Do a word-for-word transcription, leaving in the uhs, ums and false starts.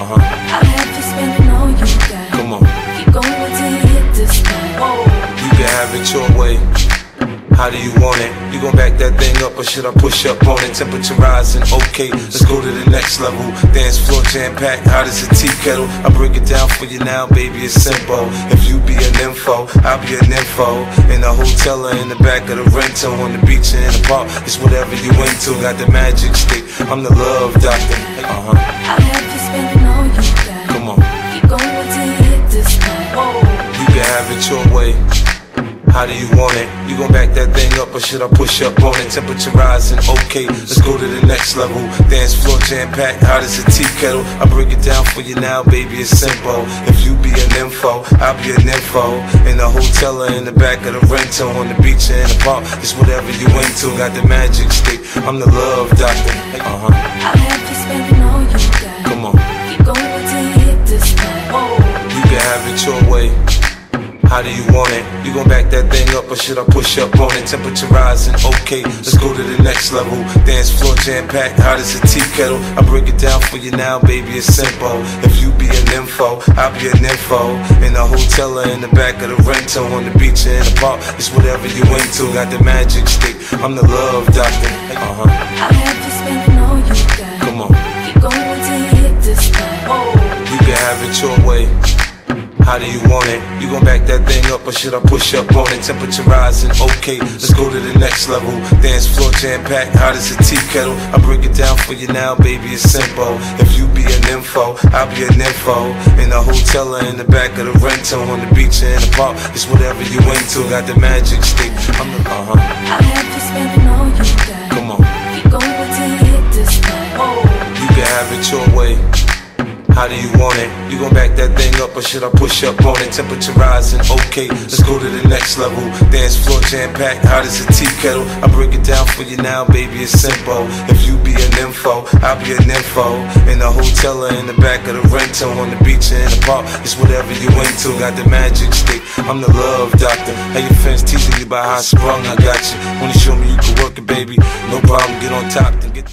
Uh-huh. I'll have you spending all you got. Come on. Keep going till you hit the spot. You can have it your way. How do you want it? You gon' back that thing up or should I push up on it? Temperature rising, okay, let's go to the next level. Dance floor jam-packed, hot as a tea kettle. I break it down for you now, baby, it's simple. If you be an info, I'll be an info. In the hotel or in the back of the rental, on the beach or in the park, it's whatever you into. Got the magic stick, I'm the love doctor. Uh-huh. I'll have you spending all you got. Come on. Keep going till you hit the spot. You can have it your way. How do you want it? You gon' back that thing up or should I push up on it? Temperature rising, okay, let's go to the next level. Dance floor jam-packed, hot as a tea kettle. I break it down for you now, baby, it's simple. If you be an info, I'll be an info. In the hotel or in the back of the rental, on the beach or in the park, it's whatever you into. Got the magic stick, I'm the love doctor. Uh-huh. I'll have you spending all you got. Come on. Keep going till you hit the spot. You can have it your way. How do you want it? You gon' back that thing up or should I push up on it? Temperature rising, okay, let's go to the next level. Dance floor jam-packed, hot as a tea kettle. I break it down for you now, baby, it's simple. If you be an info, I'll be an info. In the hotel or in the back of the rental, on the beach or in the park, it's whatever you into. Got the magic stick, I'm the love doctor. Uh-huh. I'll have you spending all you got. Come on. Keep going till you hit the spot. You can have it your way. How do you want it? You gon' back that thing up or should I push up on it? Temperature rising, okay, let's go to the next level. Dance floor jam-packed, hot as a tea kettle. I break it down for you now, baby, it's simple. If you be an info, I'll be an info. In the hotel or in the back of the rental, on the beach or in the park, it's whatever you into. Got the magic stick, I'm the, uh-huh. I'll have you spending all you got. Come on. Keep going till you hit the spot. You can have it your way. How do you want it? You gon' back that thing up or should I push up on it? Temperature rising, okay, let's go to the next level. Dance floor jam-packed, hot as a tea kettle. I break it down for you now, baby, it's simple. If you be an info, I'll be an info. In the hotel or in the back of the rental, on the beach or in the park, it's whatever you into. Got the magic stick, I'm the love doctor. Hey, your fans teasing you about how I sprung, I got you. Wanna show me you can work it, baby? No problem, get on top, then get